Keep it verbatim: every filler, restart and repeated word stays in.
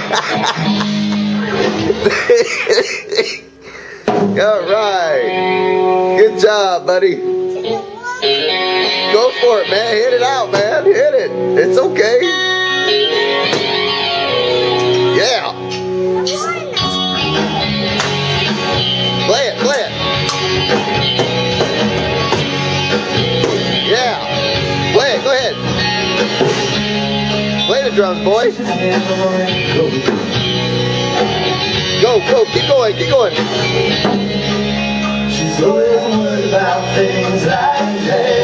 All right. Good job, buddy. Go for it, man. Hit it out, man. Hit it. It's okay. Yeah. Play it, play it. Yeah. Play it, go ahead. Play the drums, boys. Go, go, keep going, keep going. She's always worried about things like that.